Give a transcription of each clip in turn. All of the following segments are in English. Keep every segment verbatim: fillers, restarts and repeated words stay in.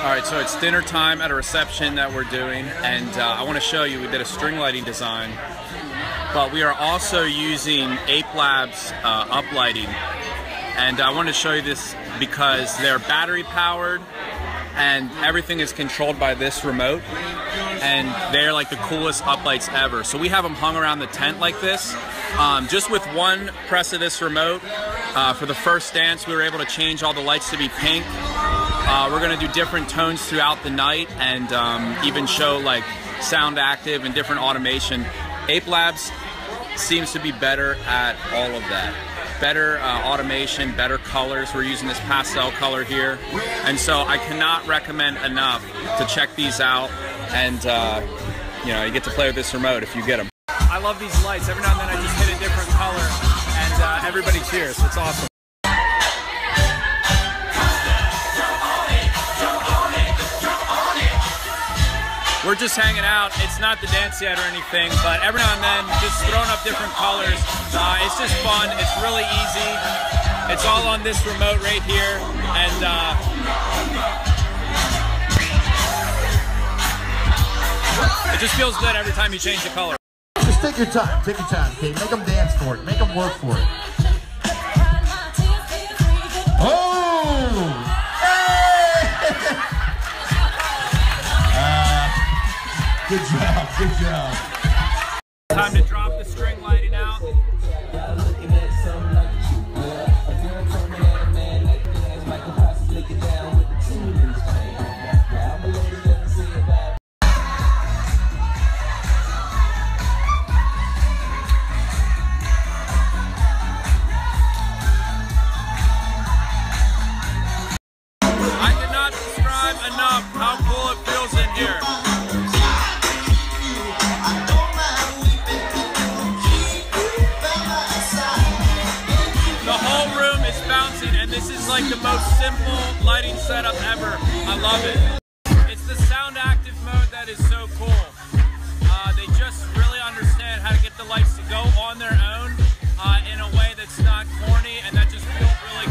All right, so it's dinner time at a reception that we're doing, and uh, I want to show you, we did a string lighting design, but we are also using Ape Labs uh, uplighting. And I wanted to show you this because they're battery powered and everything is controlled by this remote, and they're like the coolest uplights ever. So we have them hung around the tent like this. Um, just with one press of this remote, uh, for the first dance, we were able to change all the lights to be pink. Uh, we're going to do different tones throughout the night, and um, even show like sound active and different automation. Ape Labs seems to be better at all of that. Better uh, automation, better colors. We're using this pastel color here. And so I cannot recommend enough to check these out. And uh, you know, you get to play with this remote if you get them. I love these lights. Every now and then I just hit a different color, and uh, everybody cheers. It's awesome. We're just hanging out. It's not the dance yet or anything, but every now and then, just throwing up different colors. Uh, it's just fun. It's really easy. It's all on this remote right here, and uh, it just feels good every time you change the color. Just take your time. Take your time. Okay, make them dance for it. Make them work for it. Oh! Good job, good job. Time to drop the string lighting out. I cannot describe enough how cool it feels in here. This is like the most simple lighting setup ever. I love it. It's the sound active mode that is so cool. Uh, they just really understand how to get the lights to go on their own uh, in a way that's not corny, and that just feels really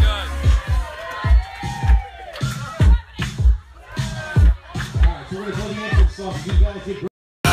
good. Alright, so we're going to play the intro song. You guys get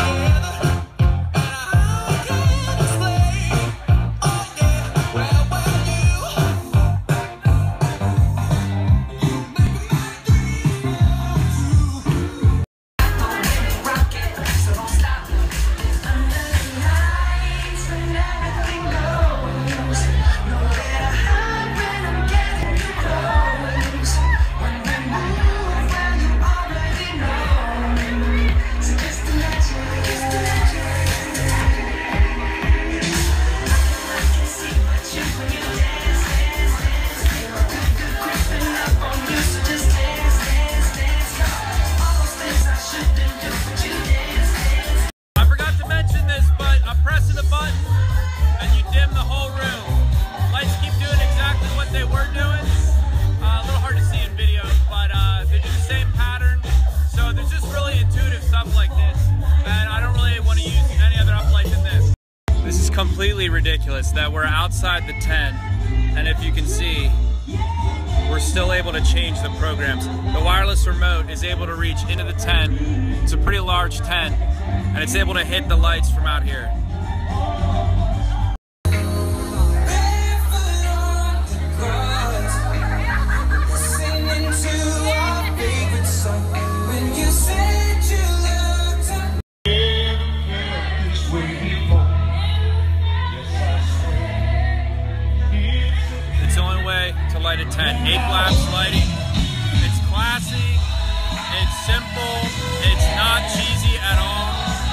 completely ridiculous that we're outside the tent, and if you can see, we're still able to change the programs. The wireless remote is able to reach into the tent. It's a pretty large tent, and it's able to hit the lights from out here. Light a tent. Ape Labs lighting. It's classy, it's simple, it's not cheesy at all.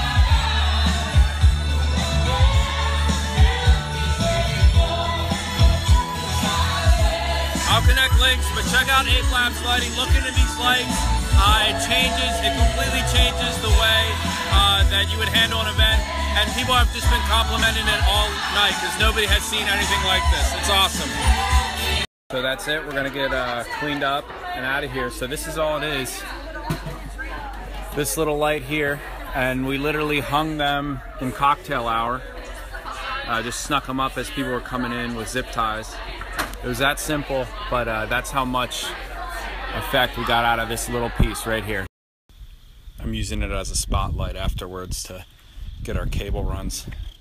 I'll connect links, but check out Ape Labs lighting. Look into these lights. Uh, it changes, it completely changes the way uh, that you would handle an event. And people have just been complimenting it all night because nobody has seen anything like this. It's awesome. So that's it. We're gonna get uh, cleaned up and out of here. So this is all it is. This little light here, and we literally hung them in cocktail hour. Uh, just snuck them up as people were coming in with zip ties. It was that simple, but uh, that's how much effect we got out of this little piece right here. I'm using it as a spotlight afterwards to get our cable runs.